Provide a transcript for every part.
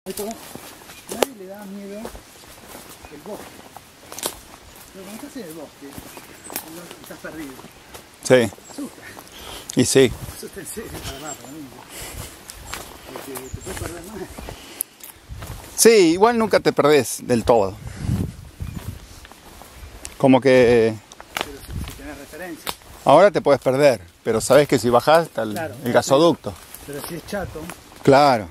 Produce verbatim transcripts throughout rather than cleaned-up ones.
Esto, nadie le da miedo el bosque. Pero cuando estás en el bosque, no, estás perdido. Sí. Asusta. Y sí. Asusta en serio para más, para mí. Porque te puedes perder más. Sí, igual nunca te perdés del todo. Como que Pero si, si tenés referencia. ahora te puedes perder, pero sabes que si bajás está el, Claro, el gasoducto. Pero si es chato, Claro.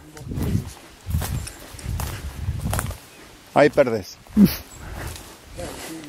Ahí perdés. claro, sí.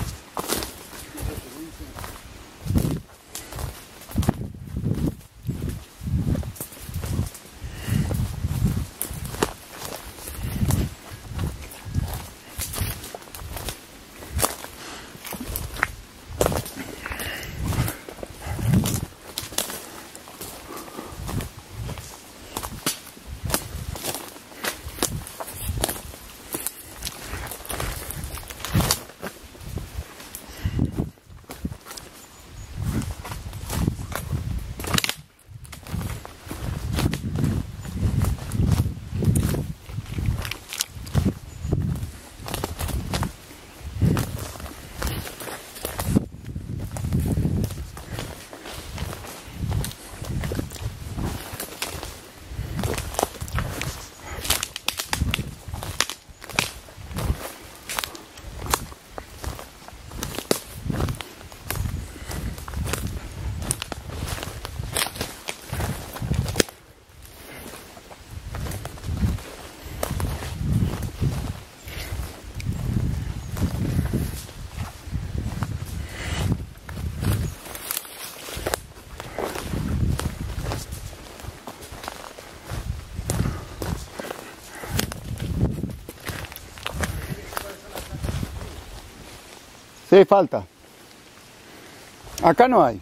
Sí, falta. Acá no hay.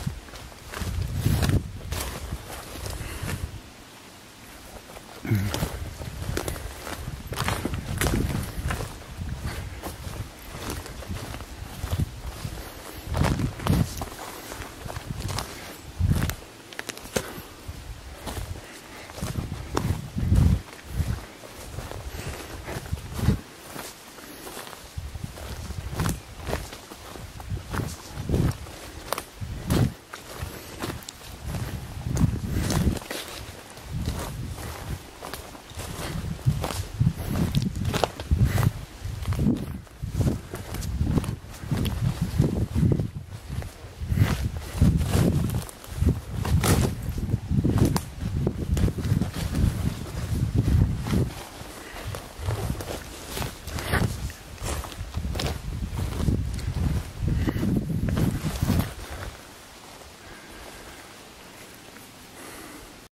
Mm.